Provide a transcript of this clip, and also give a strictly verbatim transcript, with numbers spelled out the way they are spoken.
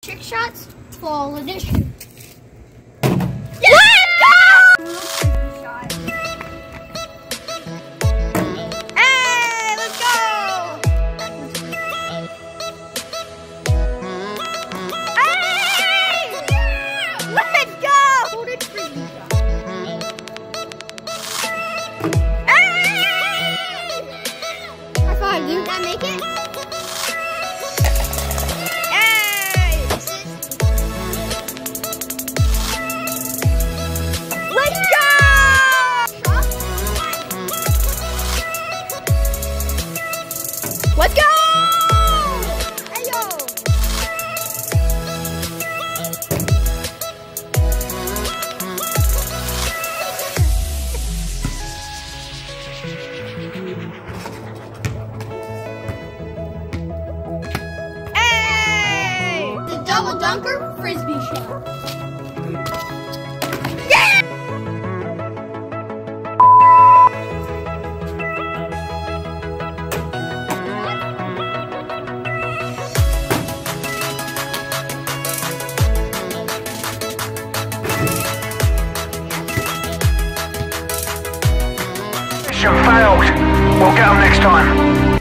Trick shots, fall edition. Let's go! Hey, let's go! Hey! Let's go! Folded frisbee shot. Hey! High five, dude. Did I make it? Let's go! Hey, yo! Hey! The double dunker frisbee shot. Mission failed. We'll get them next time.